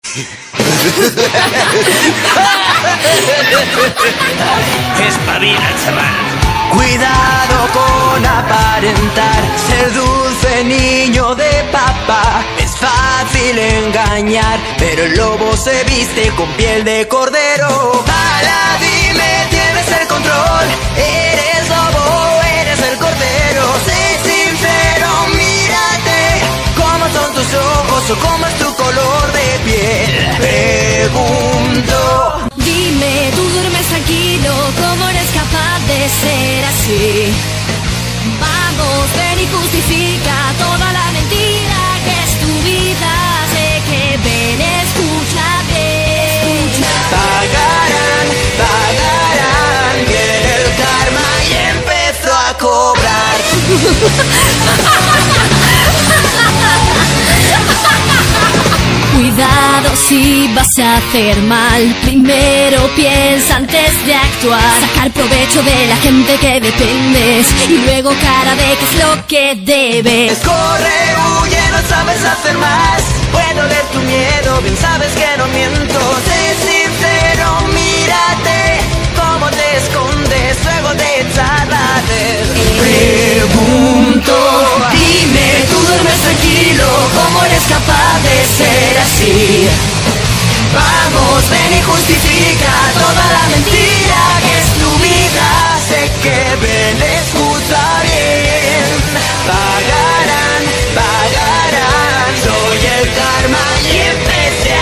Espabila, chaval. Cuidado con aparentar ser dulce niño de papá. Es fácil engañar, pero el lobo se viste con piel de cordero. Para, dime, tienes el control. Eres lobo, eres el cordero. Sé sincero, mírate. ¿Cómo son tus ojos o cómo es tu color de piel? Pregunto. Dime, tú duermes tranquilo, ¿cómo eres capaz de ser así? Vamos, ven y justifica toda la mentira que es tu vida. Sé que ven, escucha bien. Pagarán, viene el karma y empezó a cobrar. Cuidado si vas a hacer mal. Primero piensa antes de actuar. Sacar provecho de la gente que dependes y luego cara de qué es lo que debes. Corre, huye, no sabes hacer más. Puedo leer tu miedo, bien sabes que no miento. Sé sincero, mírate. Cómo te escondes luego de charlarte. Pregunto. Dime, tú duermes tranquilo, ¿cómo eres capaz de ser así? Vamos, ven y justifica toda la mentira que es tu vida. Sé que ven, escucha bien. Pagarán, soy el karma y empecé a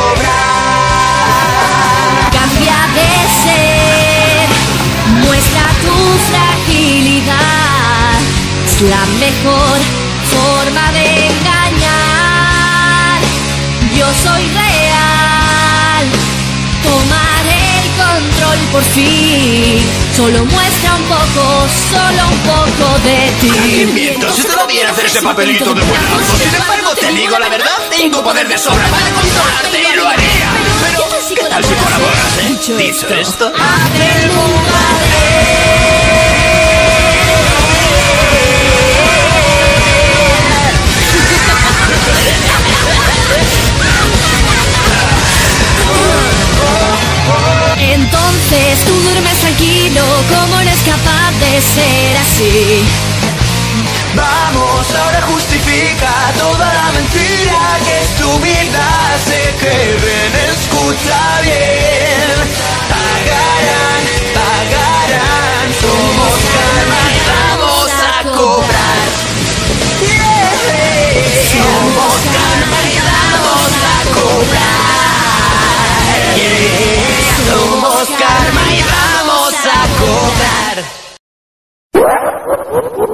cobrar. Cambia de ser, muestra tu fragilidad. Es la mejor forma de engañar. Yo soy real, tomar el control por fin. Solo muestra un poco de ti. También miento, si te lo viera hacer ese papelito de buen mozo. Sin embargo, te digo la verdad, tengo poder de sobra para controlarte y lo haría. Pero, ¿qué tal si colaboras, Dicho esto, haz el mundo Entonces tú duermes tranquilo, ¿cómo eres capaz de ser así? Vamos, ahora justifica toda la mentira que es tu vida. Sé que ven, escucha bien. Pagarán, somos karma y vamos a cobrar. Somos karma y vamos a cobrar. Somos karma y vamos a cobrar.